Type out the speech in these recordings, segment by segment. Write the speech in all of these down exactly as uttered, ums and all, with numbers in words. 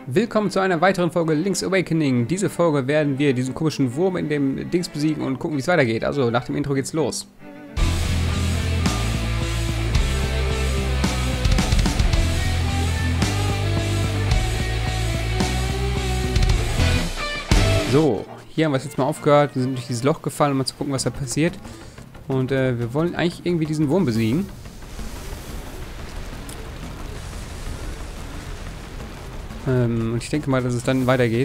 Willkommen zu einer weiteren Folge Link's Awakening. Diese Folge werden wir diesen komischen Wurm in dem Dings besiegen und gucken, wie es weitergeht. Also nach dem Intro geht's los. So, hier haben wir es jetzt mal aufgehört. Wir sind durch dieses Loch gefallen, um mal zu gucken, was da passiert. Und äh, wir wollen eigentlich irgendwie diesen Wurm besiegen. Ähm, und ich denke mal, dass es dann weitergeht.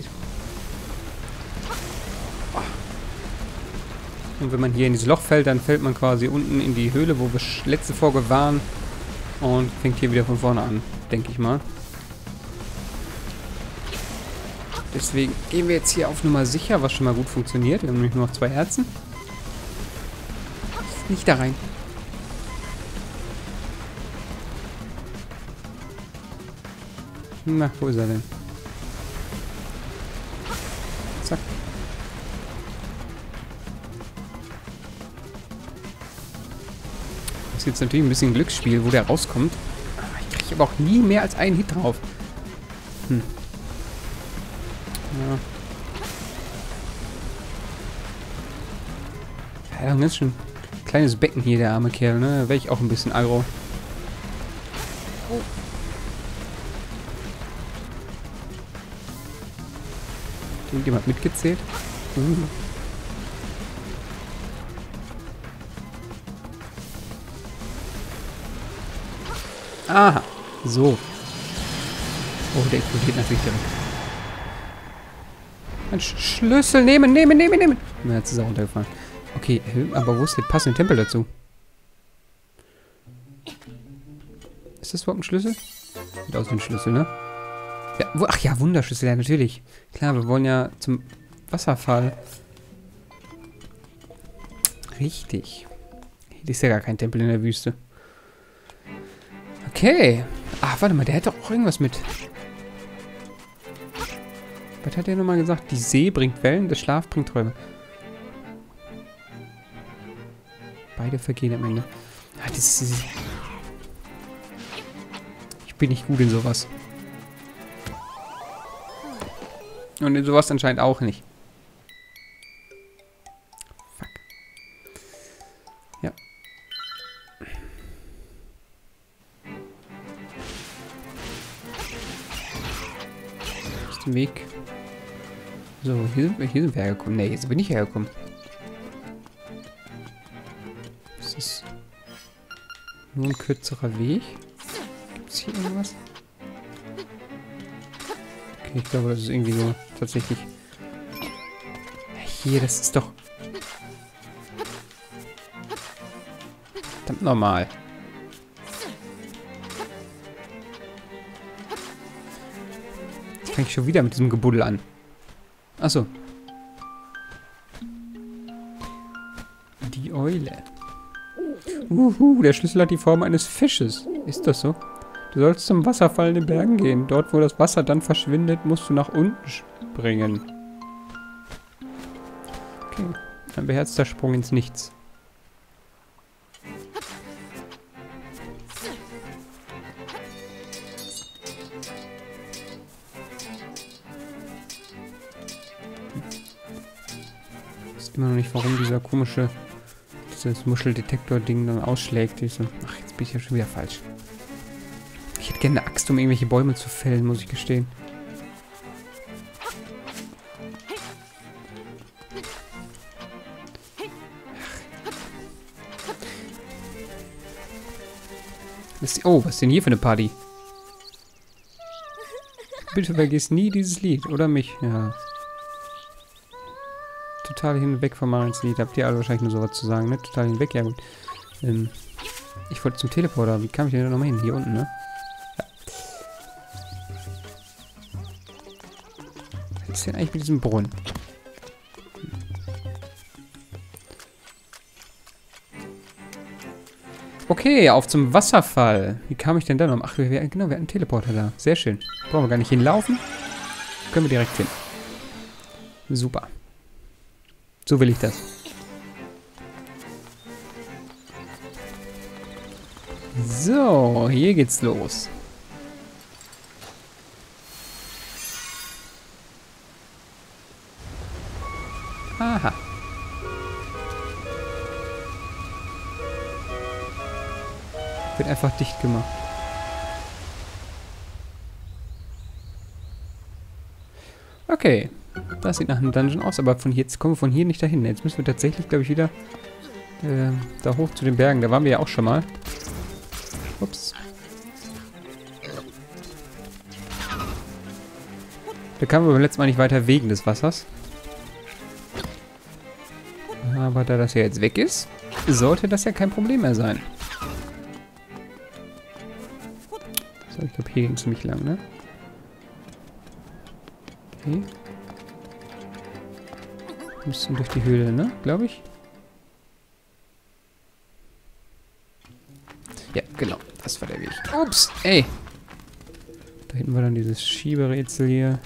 Und wenn man hier in dieses Loch fällt, dann fällt man quasi unten in die Höhle, wo wir letzte Folge waren. Und fängt hier wieder von vorne an, denke ich mal. Deswegen gehen wir jetzt hier auf Nummer sicher, was schon mal gut funktioniert. Wir haben nämlich nur noch zwei Herzen. Nicht da rein. Na, wo ist er denn? Zack. Das ist jetzt natürlich ein bisschen Glücksspiel, wo der rauskommt. Ich kriege aber auch nie mehr als einen Hit drauf. Hm. Ja. Ja, ein ganz schön kleines Becken hier, der arme Kerl, ne? Da wäre ich auch ein bisschen aggro. Oh. Irgendjemand mitgezählt? Mhm. Aha, so. Oh, der explodiert natürlich direkt. Ein Sch Schlüssel nehmen, nehmen, nehmen, nehmen. Na, jetzt ist er runtergefallen. Okay, aber wo ist der passende Tempel dazu? Ist das überhaupt ein Schlüssel? Sieht aus wie ein Schlüssel, ne? Ja, wo, ach ja, Wunderschlüssel, ja, natürlich. Klar, wir wollen ja zum Wasserfall. Richtig. Hier ist ja gar kein Tempel in der Wüste. Okay. Ach, warte mal, der hätte auch irgendwas mit. Was hat der nochmal gesagt? Die See bringt Wellen, der Schlaf bringt Träume. Beide vergehen am Ende. Ah, das ist... Ich bin nicht gut in sowas. Und in sowas anscheinend auch nicht. Fuck. Ja. Ist der Weg. So, hier sind wir, hier sind wir hergekommen. Ne, hier sind wir nicht hergekommen. Das ist nur ein kürzerer Weg. Gibt es hier irgendwas? Okay, ich glaube, das ist irgendwie nur tatsächlich... Hier, das ist doch... Verdammt normal. Jetzt fange ich schon wieder mit diesem Gebuddel an. Achso. Die Eule. Uhu, der Schlüssel hat die Form eines Fisches. Ist das so? Du sollst zum Wasserfall in den Bergen gehen. Dort, wo das Wasser dann verschwindet, musst du nach unten springen. Okay. Ein beherzter Sprung ins Nichts. Ich weiß immer noch nicht, warum dieser komische, dieses Muscheldetektor-Ding dann ausschlägt. Ich so, ach, jetzt bin ich ja schon wieder falsch. Ich hätte gerne eine Axt, um irgendwelche Bäume zu fällen, muss ich gestehen. Was, oh, was ist denn hier für eine Party? Bitte vergiss nie dieses Lied, oder mich? Ja. Total hinweg von Marins Lied. Habt ihr alle wahrscheinlich nur sowas zu sagen, ne? Total hinweg, ja gut. Ähm, ich wollte zum Teleporter. Wie kam ich denn da nochmal hin? Hier unten, ne? Was ist denn eigentlich mit diesem Brunnen? Okay, auf zum Wasserfall. Wie kam ich denn da noch? Ach, wir, wir, genau, wir hatten einen Teleporter da. Sehr schön. Brauchen wir gar nicht hinlaufen. Können wir direkt hin. Super. So will ich das. So, hier geht's los. Aha. Wird einfach dicht gemacht. Okay. Das sieht nach einem Dungeon aus, aber von hier, jetzt kommen wir von hier nicht dahin. Jetzt müssen wir tatsächlich, glaube ich, wieder äh, da hoch zu den Bergen. Da waren wir ja auch schon mal. Ups. Da kamen wir beim letzten Mal nicht weiter wegen des Wassers. Aber da das ja jetzt weg ist, sollte das ja kein Problem mehr sein. So, ich glaube, hier ging es ziemlich lang, ne? Okay. Wir müssen durch die Höhle, ne? Glaube ich. Ja, genau. Das war der Weg. Ups, ey. Da hinten war dann dieses Schieberätsel hier.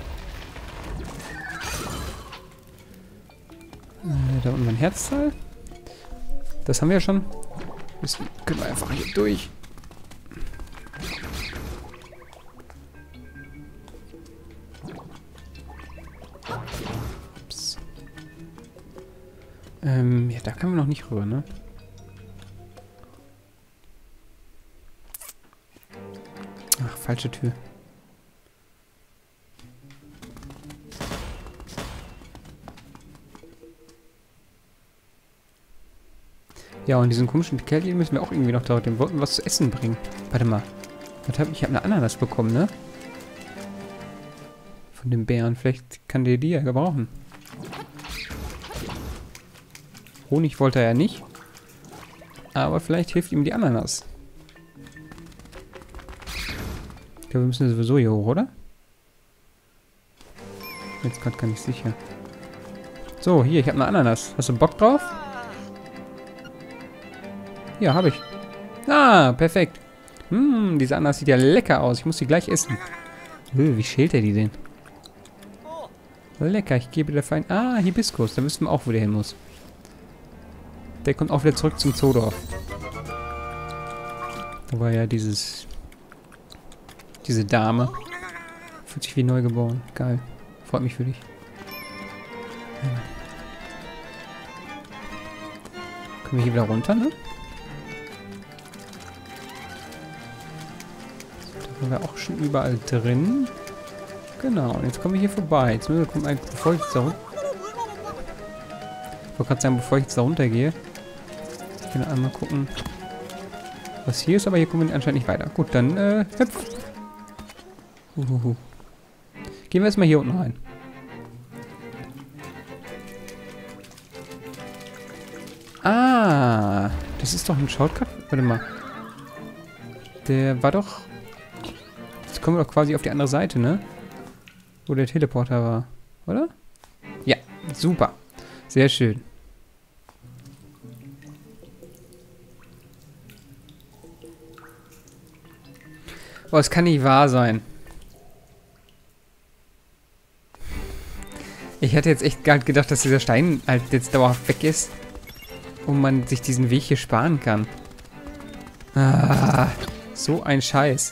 Äh, da unten mein Herzteil. Das haben wir ja schon. Jetzt können wir einfach hier durch. Ups. Ähm, ja, da können wir noch nicht rüber, ne? Ach, falsche Tür. Ja, und diesen komischen Kerl hier müssen wir auch irgendwie noch da. Dem wollten wir was zu essen bringen. Warte mal. Was hab ich? Ich habe eine Ananas bekommen, ne? Von dem Bären. Vielleicht kann der die ja gebrauchen. Honig wollte er ja nicht. Aber vielleicht hilft ihm die Ananas. Ich glaube, wir müssen sowieso hier hoch, oder? Jetzt gerade gar nicht sicher. So, hier, ich habe eine Ananas. Hast du Bock drauf? Ja, habe ich. Ah, perfekt. Hm, diese Ananas sieht ja lecker aus. Ich muss die gleich essen. Öh, wie schält er die denn? Lecker, ich gebe der Feind... Ah, Hibiskus. Da wissen wir auch, wo der hin muss. Der kommt auch wieder zurück zum Zoodorf. Da war ja dieses... Diese Dame. Fühlt sich wie neu geboren. Geil. Freut mich für dich. Ja. Können wir hier wieder runter, ne? Da sind wir auch schon überall drin. Genau, und jetzt kommen wir hier vorbei. Jetzt müssen wir gucken, bevor ich jetzt da runter... Ich wollte gerade sagen, bevor ich jetzt da runter gehe. Ich will einmal gucken, was hier ist, aber hier kommen wir anscheinend nicht weiter. Gut, dann äh, hüpf. Uhuhu. Gehen wir erstmal hier unten rein. Ah, das ist doch ein Shortcut. Warte mal. Der war doch... Jetzt kommen wir doch quasi auf die andere Seite, ne? Wo der Teleporter war. Oder? Ja, super. Sehr schön. Boah, es kann nicht wahr sein. Ich hatte jetzt echt gar nicht gedacht, dass dieser Stein halt jetzt dauerhaft weg ist. Und man sich diesen Weg hier sparen kann. Ah, so ein Scheiß.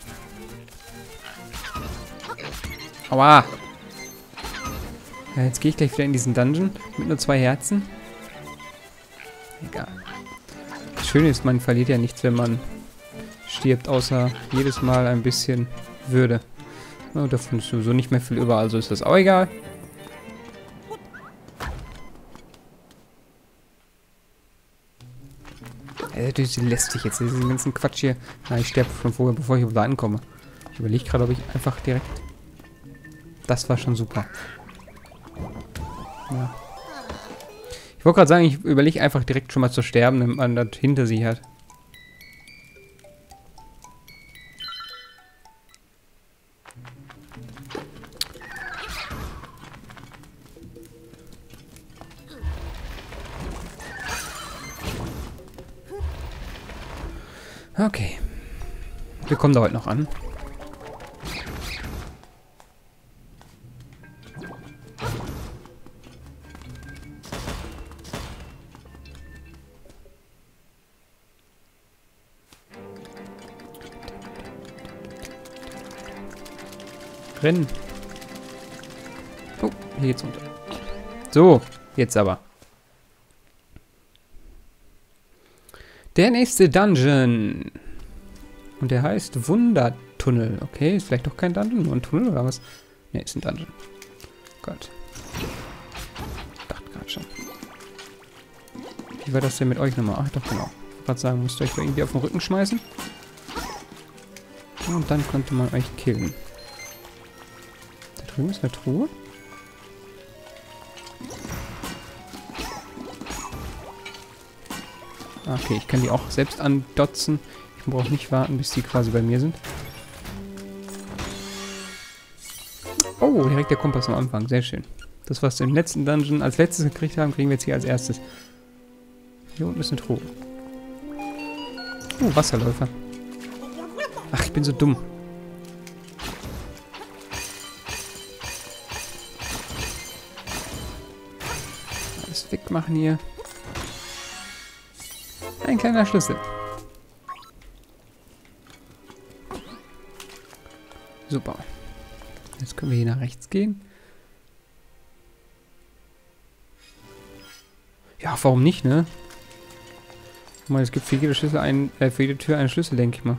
Aua. Ja, jetzt gehe ich gleich wieder in diesen Dungeon mit nur zwei Herzen. Egal. Das Schöne ist, man verliert ja nichts, wenn man stirbt, außer jedes Mal ein bisschen Würde. Ja, davon ist sowieso nicht mehr viel über, also ist das auch egal. Ja, natürlich lästig jetzt, diesen ganzen Quatsch hier. Na, ich sterbe schon vorher, bevor ich da ankomme. Ich überlege gerade, ob ich einfach direkt... Das war schon super. Ja. Ich wollte gerade sagen, ich überlege einfach direkt schon mal zu sterben, wenn man das hinter sich hat. Okay. Wir kommen da heute noch an. Rennen. Oh, hier geht's runter. So, jetzt aber. Der nächste Dungeon. Und der heißt Wundertunnel. Okay, ist vielleicht doch kein Dungeon, nur ein Tunnel oder was? Ne, ist ein Dungeon. Gott. Dachte gerade schon. Wie war das denn mit euch nochmal? Ach doch, genau. Ich wollte gerade sagen, müsst ihr euch irgendwie auf den Rücken schmeißen. Und dann konnte man euch killen. Da drüben ist eine Truhe. Okay, ich kann die auch selbst andotzen. Ich brauche nicht warten, bis die quasi bei mir sind. Oh, direkt der Kompass am Anfang. Sehr schön. Das, was wir im letzten Dungeon als letztes gekriegt haben, kriegen wir jetzt hier als erstes. Hier unten ist eine Truhe. Oh, Wasserläufer. Ach, ich bin so dumm. Alles wegmachen hier. Ein kleiner Schlüssel. Super. Jetzt können wir hier nach rechts gehen. Ja, warum nicht, ne? Guck mal, es gibt für jede Schlüssel einen, äh, für jede Tür einen Schlüssel, denke ich mal.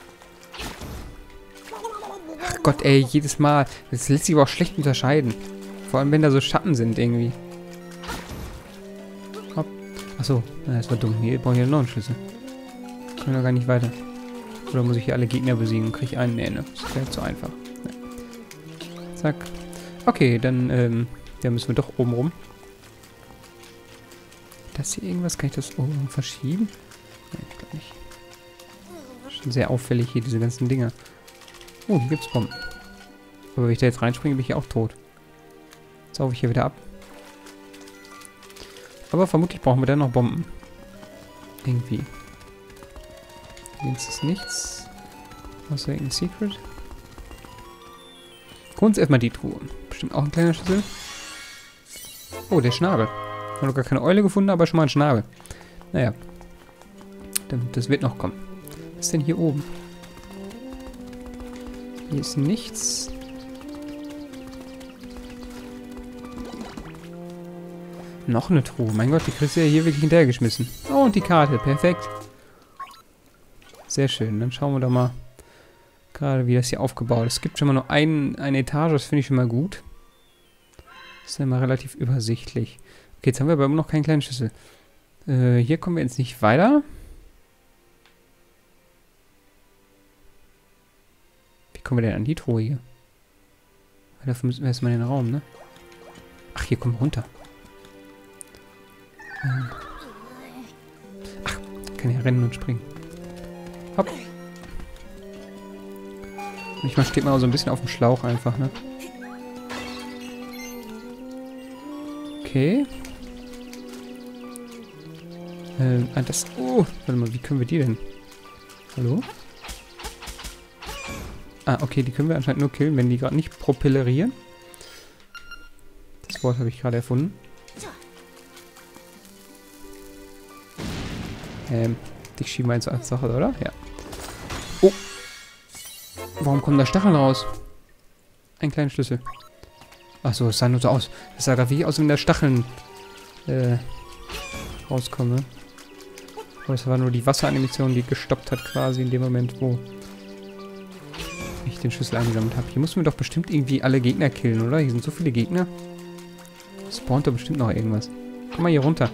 Ach Gott, ey, jedes Mal. Das lässt sich aber auch schlecht unterscheiden. Vor allem, wenn da so Schatten sind, irgendwie. Hopp. Achso, das war dumm. Hier brauche ich ja noch einen Schlüssel. Können wir gar nicht weiter. Oder muss ich hier alle Gegner besiegen und kriege ich einen? Nee, ne? Das wäre zu einfach. Nee. Zack. Okay, dann, ähm, da müssen wir doch oben rum. Das hier irgendwas? Kann ich das oben verschieben? Nee, ich glaube nicht. Schon sehr auffällig hier, diese ganzen Dinger. Oh, hier gibt's Bomben. Aber wenn ich da jetzt reinspringe, bin ich ja auch tot. Jetzt saufe ich hier wieder ab. Aber vermutlich brauchen wir dann noch Bomben. Irgendwie. Jetzt ist nichts. Außer irgendein Secret. Gucken uns erstmal die Truhe. Bestimmt auch ein kleiner Schlüssel. Oh, der Schnabel. Ich habe noch gar keine Eule gefunden, aber schon mal ein Schnabel. Naja. Das wird noch kommen. Was ist denn hier oben? Hier ist nichts. Noch eine Truhe. Mein Gott, die kriegst du ja hier wirklich hinterhergeschmissen. Oh, und die Karte. Perfekt. Sehr schön. Dann schauen wir doch mal gerade, wie das hier aufgebaut ist. Es gibt schon mal nur ein, eine Etage. Das finde ich schon mal gut. Das ist ja mal relativ übersichtlich. Okay, jetzt haben wir aber immer noch keinen kleinen Schlüssel. Äh, hier kommen wir jetzt nicht weiter. Wie kommen wir denn an die Truhe hier? Dafür müssen wir erstmal in den Raum, ne? Ach, hier kommen wir runter. Ähm. Ach, kann ja rennen und springen. Hopp. Manchmal steht man auch so ein bisschen auf dem Schlauch einfach, ne? Okay. Ähm, ah, das... Oh, warte mal, wie können wir die denn? Hallo? Ah, okay, die können wir anscheinend nur killen, wenn die gerade nicht propellerieren. Das Wort habe ich gerade erfunden. Ähm, dich schieben wir jetzt als Sache, oder? Ja. Oh! Warum kommen da Stacheln raus? Ein kleiner Schlüssel. Achso, es sah nur so aus. Es sah gerade wie aus, wenn da Stacheln äh, rauskommen. Aber es war nur die Wasseranimation, die gestoppt hat quasi in dem Moment, wo ich den Schlüssel eingesammelt habe. Hier müssen wir doch bestimmt irgendwie alle Gegner killen, oder? Hier sind so viele Gegner. Spawnt da bestimmt noch irgendwas. Komm mal hier runter.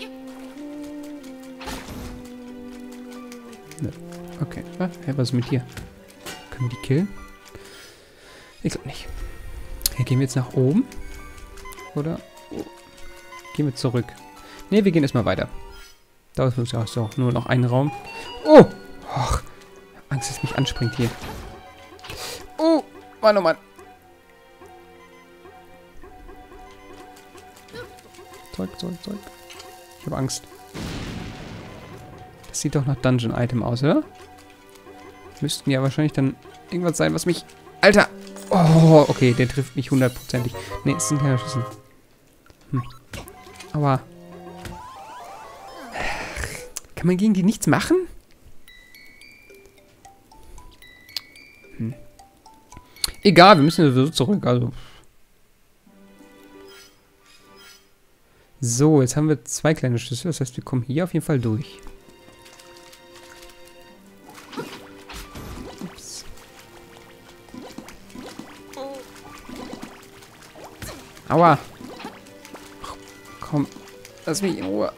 Ne. Okay. Was? Hä, was ist mit dir? Können wir die killen? Ich glaube nicht. Hier gehen wir jetzt nach oben. Oder? Oh. Gehen wir zurück. Ne, wir gehen erstmal weiter. Da ist ja so nur noch ein Raum. Oh! Och, Angst, dass mich anspringt hier. Oh! Mann, oh Mann. Zeug, Zeug, Zeug. Ich habe Angst. Das sieht doch nach Dungeon-Item aus, oder? Müssten ja wahrscheinlich dann irgendwas sein, was mich... Alter! Oh, okay, der trifft mich hundertprozentig. Ne, es ist ein kleiner Schlüssel. Hm. Aber... Kann man gegen die nichts machen? Hm. Egal, wir müssen sowieso zurück, also... So, jetzt haben wir zwei kleine Schlüssel. Das heißt, wir kommen hier auf jeden Fall durch. Ups. Aua! Ach, komm, lass mich in Ruhe.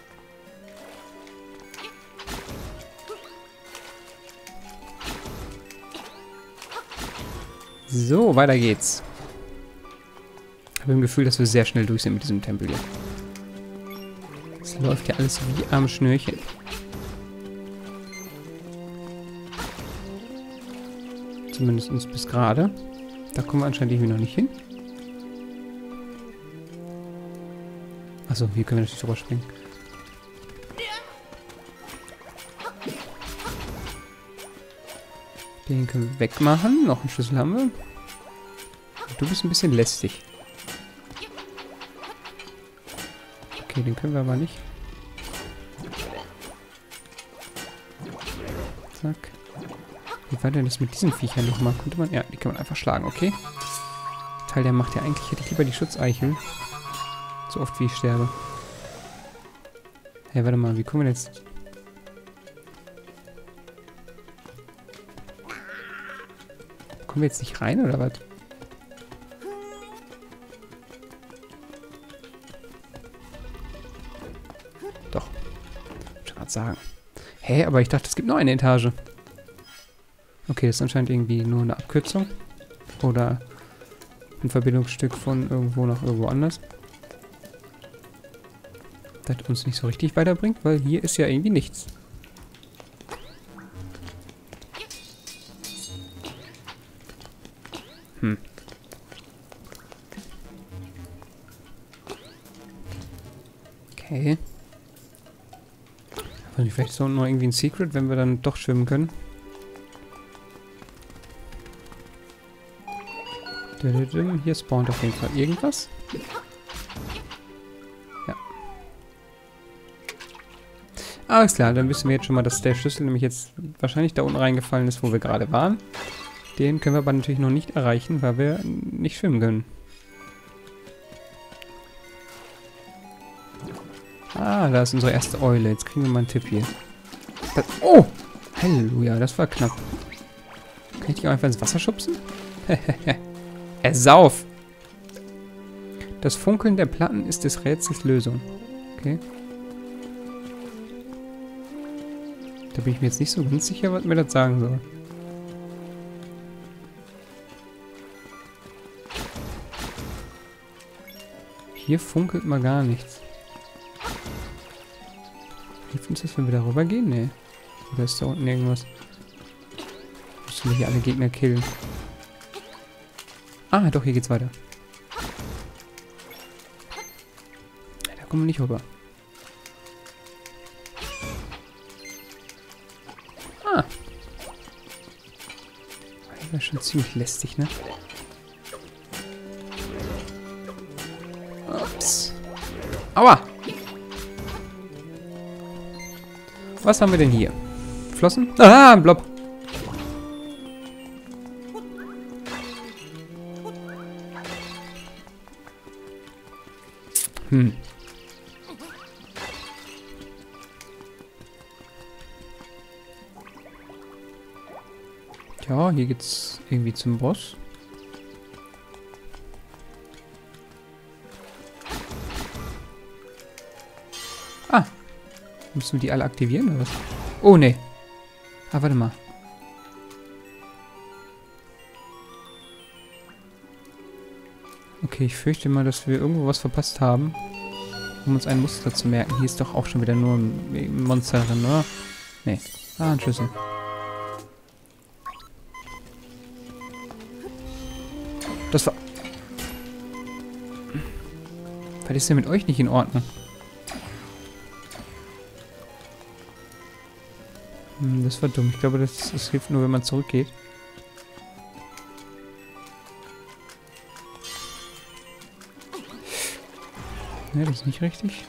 So, weiter geht's. Ich habe im Gefühl, dass wir sehr schnell durch sind mit diesem Tempel hier. Es läuft ja alles wie am Schnürchen. Zumindest bis gerade. Da kommen wir anscheinend irgendwie noch nicht hin. Achso, hier können wir natürlich drüber springen. Den können wir wegmachen. Noch einen Schlüssel haben wir. Du bist ein bisschen lästig. Okay, den können wir aber nicht. Zack. Wie war denn das mit diesen Viechern nochmal? Konnte man... Ja, die kann man einfach schlagen, okay. Teil der macht ja eigentlich... Hätte ich lieber die Schutzeichel. So oft wie ich sterbe. Hey, warte mal, wie kommen wir jetzt... Kommen wir jetzt nicht rein, oder was? Doch. Ich wollte gerade sagen. Hä, hey, aber ich dachte, es gibt noch eine Etage. Okay, das ist anscheinend irgendwie nur eine Abkürzung. Oder ein Verbindungsstück von irgendwo nach irgendwo anders. Das uns nicht so richtig weiterbringt, weil hier ist ja irgendwie nichts. Hm. Okay. Also vielleicht so noch irgendwie ein Secret, wenn wir dann doch schwimmen können. Hier spawnt auf jeden Fall irgendwas. Ja. Alles klar, dann wissen wir jetzt schon mal, dass der Schlüssel nämlich jetzt wahrscheinlich da unten reingefallen ist, wo wir gerade waren. Den können wir aber natürlich noch nicht erreichen, weil wir nicht schwimmen können. Ah, da ist unsere erste Eule. Jetzt kriegen wir mal einen Tipp hier. Das, oh! Halleluja, das war knapp. Kann ich die auch einfach ins Wasser schubsen? Er sauf! Das Funkeln der Platten ist des Rätsels Lösung. Okay. Da bin ich mir jetzt nicht so ganz sicher, was mir das sagen soll. Hier funkelt mal gar nichts. Hilft uns das, wenn wir da rüber gehen? Nee. Oder ist da unten irgendwas? Müssen wir hier alle Gegner killen? Ah, doch, hier geht's weiter. Da kommen wir nicht rüber. Ah. Das wäre schon ziemlich lästig, ne? Ups. Aua! Was haben wir denn hier? Flossen? Ah, ein Blob. Hm. Ja, hier geht's irgendwie zum Boss. Ah. Müssen wir die alle aktivieren oder was? Oh, ne. Ah, warte mal. Okay, ich fürchte mal, dass wir irgendwo was verpasst haben, um uns ein Muster zu merken. Hier ist doch auch schon wieder nur ein Monster drin, oder? Nee. Ah, ein Schlüssel. Das war... Was ist denn mit euch nicht in Ordnung? Hm, das war dumm. Ich glaube, das, das hilft nur, wenn man zurückgeht. Ne, das ist nicht richtig.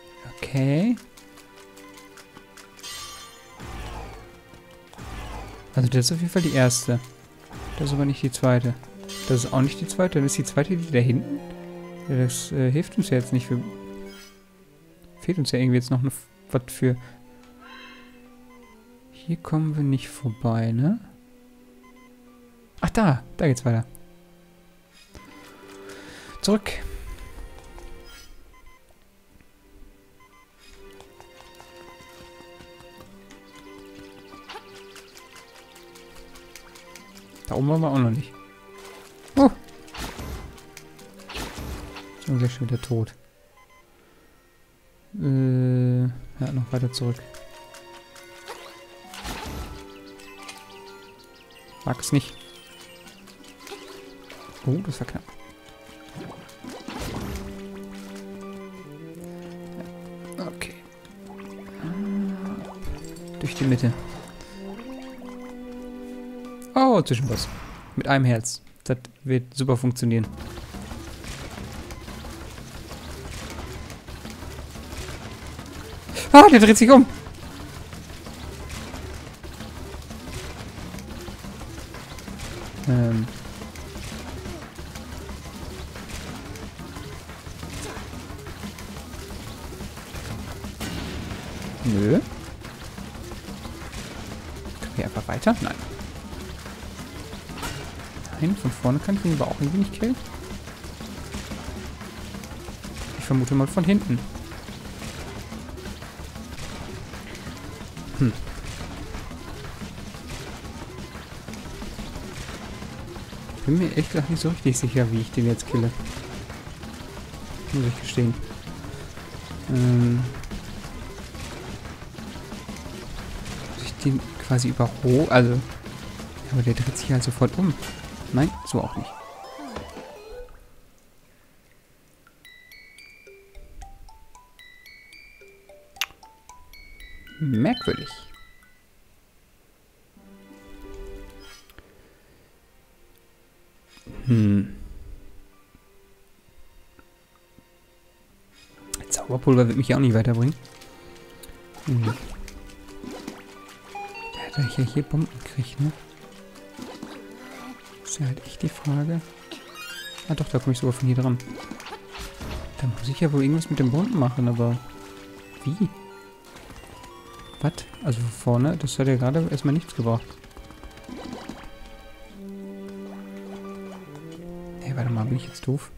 Okay. Also das ist auf jeden Fall die erste. Das ist aber nicht die zweite. Das ist auch nicht die zweite. Dann ist die zweite die da hinten. Ja, das äh, hilft uns ja jetzt nicht für... Fehlt uns ja irgendwie jetzt noch eine, was für... Hier kommen wir nicht vorbei, ne? Ach, da. Da geht's weiter. Zurück. Da oben waren wir auch noch nicht. Oh! So, gleich schon wieder tot. Äh, ja, noch weiter zurück. Mag es nicht. Oh, das war knapp. Okay. Durch die Mitte. Oh, Zwischenboss. Mit einem Herz. Das wird super funktionieren. Ah, der dreht sich um. Ähm. Nö. Können wir einfach weiter? Nein. Nein, von vorne kann ich ihn aber auch irgendwie nicht killen. Ich vermute mal von hinten. Hm. Bin mir ehrlich gesagt nicht so richtig sicher, wie ich den jetzt kille. Muss ich gestehen. Ähm. Muss ich den quasi überholen? Also. Aber der dreht sich halt sofort um. Nein, so auch nicht. Merkwürdig. Hm. Zauberpulver wird mich ja auch nicht weiterbringen. Hm. Ja, da ich ja hier Bomben kriege, ne? Ist ja halt echt die Frage. Ah doch, da komme ich sogar von hier dran. Da muss ich ja wohl irgendwas mit den Bomben machen, aber... Wie? Was? Also vorne, das hat ja gerade erstmal nichts gebracht. Hey, warte mal, bin ich jetzt doof?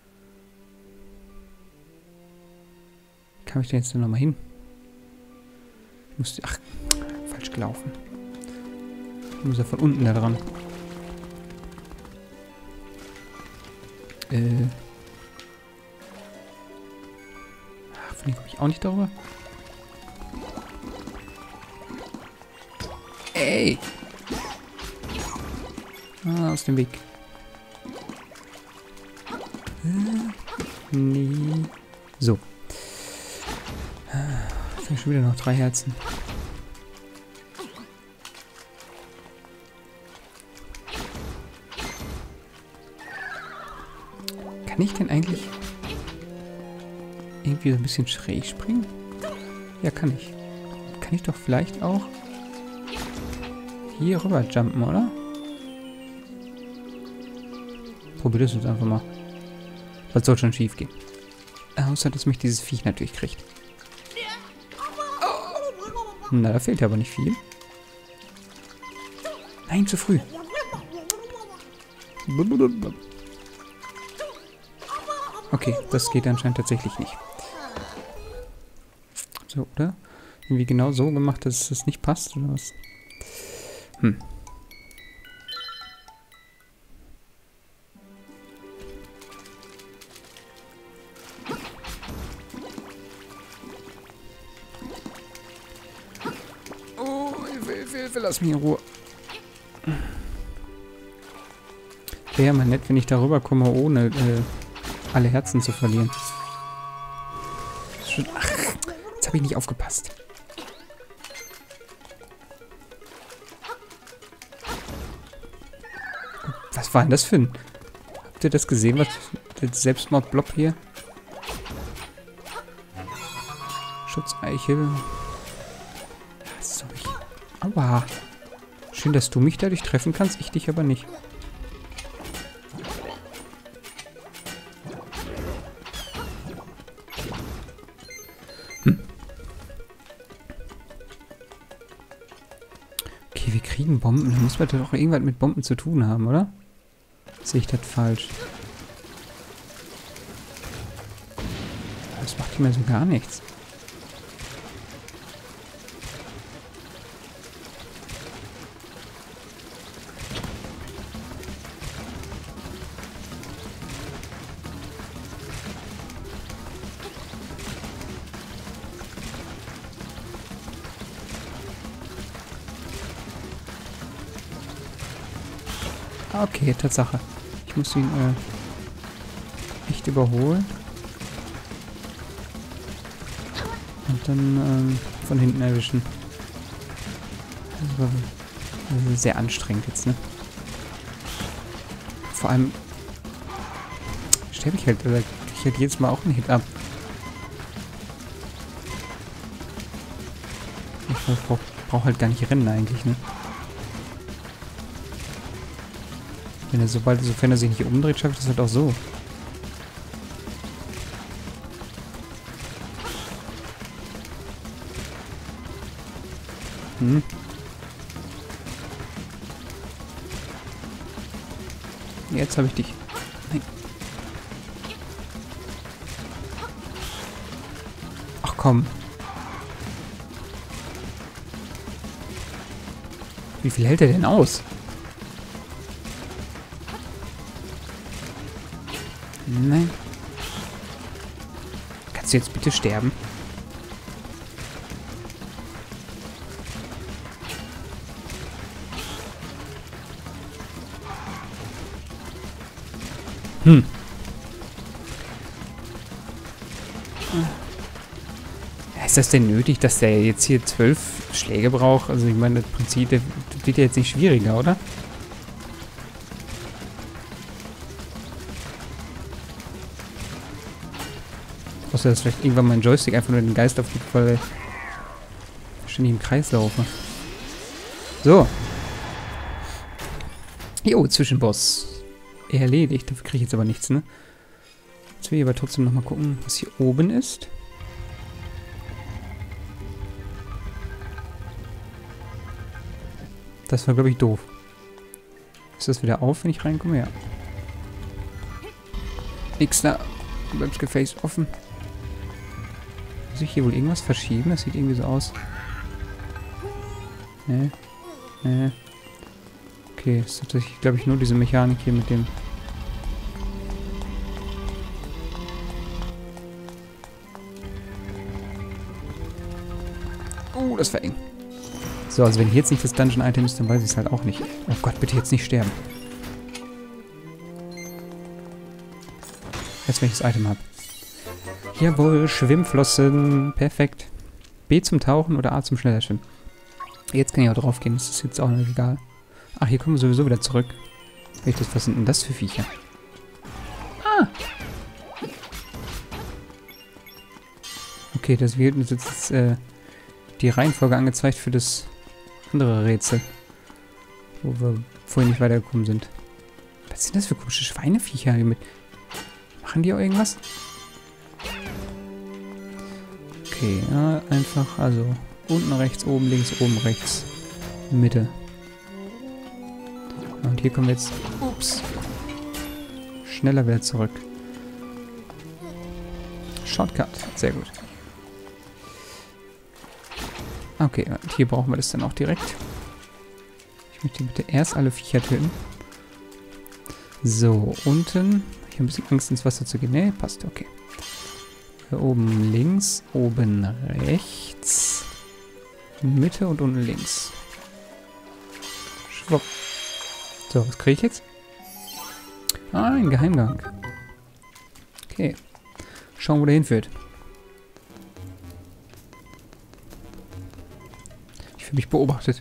Wie kam ich denn jetzt da nochmal hin? Ich musste... Ach, falsch gelaufen. Ich muss ja von unten da dran. Äh... Ach, von hier komme ich auch nicht darüber. Ey! Ah, aus dem Weg. Äh, nee. So. Jetzt habe ich schon wieder noch drei Herzen. Kann ich denn eigentlich irgendwie so ein bisschen schräg springen? Ja, kann ich. Kann ich doch vielleicht auch hier rüber jumpen, oder? Probier das jetzt einfach mal. Was soll schon schief gehen? Außer, dass mich dieses Viech natürlich kriegt. Na, da fehlt ja aber nicht viel. Nein, zu früh. Okay, das geht anscheinend tatsächlich nicht. So, oder? Irgendwie genau so gemacht, dass es nicht passt, oder was? Hm. Oh, Hilfe, Hilfe, Hilfe, lass mich in Ruhe. Wäre ja mal nett, wenn ich darüber komme, ohne äh, alle Herzen zu verlieren. Schon, ach, jetzt habe ich nicht aufgepasst. Was war denn das für ein... Habt ihr das gesehen, was... Der Selbstmordblob hier? Schutzeichel. Sorry. Aua. Schön, dass du mich dadurch treffen kannst, ich dich aber nicht. Hm. Okay, wir kriegen Bomben. Da muss man doch irgendwas mit Bomben zu tun haben, oder? Sehe ich das falsch? Das macht hier mal so gar nichts. Okay, Tatsache. Ich muss ihn äh, nicht überholen. Und dann ähm, von hinten erwischen. Das war also sehr anstrengend jetzt, ne? Vor allem sterbe ich halt, oder ich halt jedes Mal auch einen Hit ab. Ich brauche brauch halt gar nicht rennen eigentlich, ne? Wenn er sobald, sofern er sich nicht umdreht, schafft das halt auch so. Hm. Jetzt habe ich dich. Nein. Ach komm. Wie viel hält er denn aus? Nein. Kannst du jetzt bitte sterben? Hm. Ist das denn nötig, dass der jetzt hier zwölf Schläge braucht? Also ich meine, das Prinzip das wird ja jetzt nicht schwieriger, oder? Außer dass vielleicht irgendwann mein Joystick einfach nur den Geist aufgibt, weil ich ständig im Kreis laufe. So. Jo, Zwischenboss. Erledigt. Dafür kriege ich jetzt aber nichts, ne? Jetzt will ich aber trotzdem nochmal gucken, was hier oben ist. Das war, glaube ich, doof. Ist das wieder auf, wenn ich reinkomme? Ja. Nix da. Bleibt das Gefäß offen. Muss ich hier wohl irgendwas verschieben? Das sieht irgendwie so aus. Ne. Ne. Okay, ist tatsächlich, glaube ich, nur diese Mechanik hier mit dem... Oh, das war eng. So, also wenn hier jetzt nicht das Dungeon-Item ist, dann weiß ich es halt auch nicht. Oh Gott, bitte jetzt nicht sterben. Jetzt, wenn ich das Item habe. Jawohl, Schwimmflossen. Perfekt. B zum Tauchen oder A zum schneller Schwimmen. Jetzt kann ich auch drauf gehen, das ist jetzt auch nicht egal. Ach, hier kommen wir sowieso wieder zurück. Das, was sind denn das für Viecher? Ah! Okay, das wird uns jetzt äh, die Reihenfolge angezeigt für das andere Rätsel. Wo wir vorhin nicht weitergekommen sind. Was sind das für komische Schweineviecher hier mit? Machen die auch irgendwas? Okay, ja, einfach, also unten rechts, oben links, oben rechts, Mitte. Und hier kommen wir jetzt, ups, schneller wieder zurück. Shortcut, sehr gut. Okay, und hier brauchen wir das dann auch direkt. Ich möchte bitte erst alle Viecher töten. So, unten. Ich habe ein bisschen Angst, ins Wasser zu gehen. Ne, passt, okay. Hier oben links, oben rechts, Mitte und unten links. Schwupp. So, was kriege ich jetzt? Ah, ein Geheimgang. Okay. Schauen, wo der hinführt. Ich fühle mich beobachtet.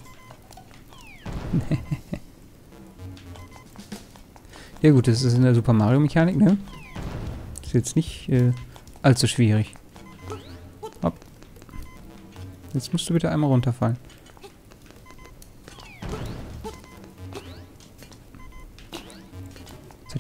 Ja gut, das ist in der Super Mario Mechanik, ne? Ist jetzt nicht äh, allzu schwierig. Hopp. Jetzt musst du bitte einmal runterfallen.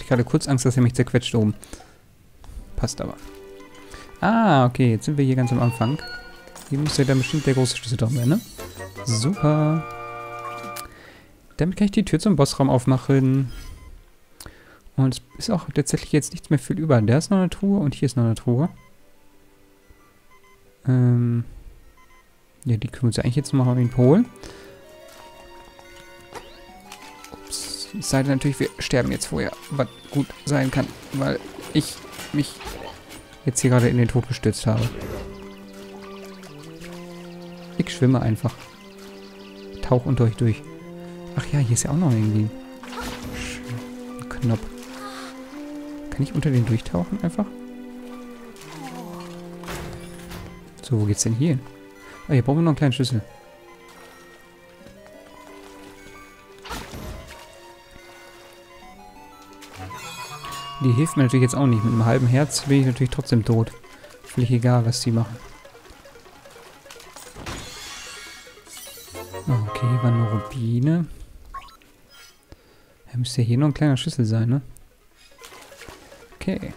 ich gerade kurz Angst, dass er mich zerquetscht oben. Passt aber. Ah, okay, jetzt sind wir hier ganz am Anfang. Hier müsste dann bestimmt der große Schlüssel dran werden, ne? Super. Damit kann ich die Tür zum Bossraum aufmachen. Und es ist auch tatsächlich jetzt nichts mehr viel über. Da ist noch eine Truhe und hier ist noch eine Truhe. Ähm. Ja, die können wir uns eigentlich jetzt noch mal in holen. Ups. Es sei denn natürlich, wir sterben jetzt vorher. Was gut sein kann, weil ich mich jetzt hier gerade in den Tod gestürzt habe. Ich schwimme einfach. Tauch unter euch durch. Ach ja, hier ist ja auch noch irgendwie ein Knopf. Kann ich unter den durchtauchen einfach? So, wo geht's denn hier hin? Ah, hier brauchen wir noch einen kleinen Schlüssel. Die hilft mir natürlich jetzt auch nicht. Mit einem halben Herz bin ich natürlich trotzdem tot. Völlig egal, was die machen. Okay, hier war eine Rubine. Da müsste ja hier noch ein kleiner Schlüssel sein, ne? Okay.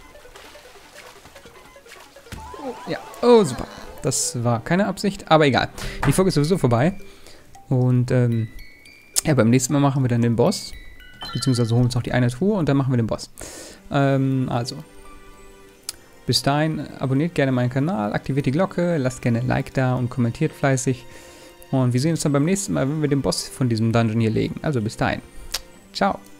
Oh, ja. Oh, super. Das war keine Absicht, aber egal. Die Folge ist sowieso vorbei. Und, ähm, ja, beim nächsten Mal machen wir dann den Boss. Beziehungsweise holen uns noch die eine Truhe und dann machen wir den Boss. Ähm, also. Bis dahin, abonniert gerne meinen Kanal, aktiviert die Glocke, lasst gerne ein Like da und kommentiert fleißig. Und wir sehen uns dann beim nächsten Mal, wenn wir den Boss von diesem Dungeon hier legen. Also bis dahin. Ciao.